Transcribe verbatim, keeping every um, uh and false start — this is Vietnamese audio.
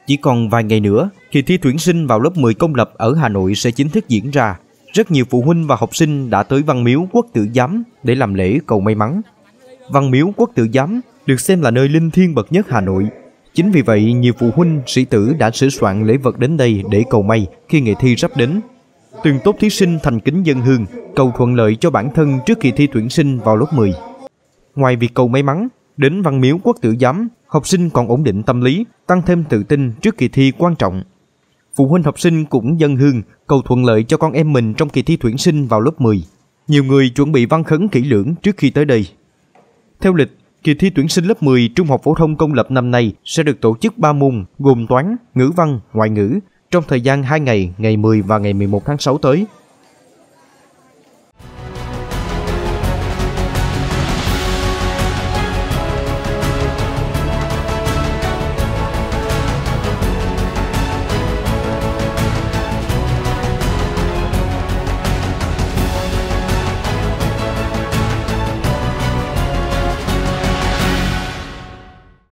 Chỉ còn vài ngày nữa, kỳ thi tuyển sinh vào lớp mười công lập ở Hà Nội sẽ chính thức diễn ra. Rất nhiều phụ huynh và học sinh đã tới Văn Miếu Quốc Tử Giám để làm lễ cầu may mắn. Văn Miếu Quốc Tử Giám được xem là nơi linh thiêng bậc nhất Hà Nội. Chính vì vậy, nhiều phụ huynh, sĩ tử đã sửa soạn lễ vật đến đây để cầu may khi ngày thi sắp đến. Từng tốp thí sinh thành kính dâng hương, cầu thuận lợi cho bản thân trước kỳ thi tuyển sinh vào lớp mười. Ngoài việc cầu may mắn, đến Văn Miếu Quốc Tử Giám, học sinh còn ổn định tâm lý, tăng thêm tự tin trước kỳ thi quan trọng. Phụ huynh học sinh cũng dâng hương, cầu thuận lợi cho con em mình trong kỳ thi tuyển sinh vào lớp mười. Nhiều người chuẩn bị văn khấn kỹ lưỡng trước khi tới đây. Theo lịch, kỳ thi tuyển sinh lớp mười Trung học phổ thông công lập năm nay sẽ được tổ chức ba môn gồm toán, ngữ văn, ngoại ngữ trong thời gian hai ngày, ngày mười và ngày mười một tháng sáu tới.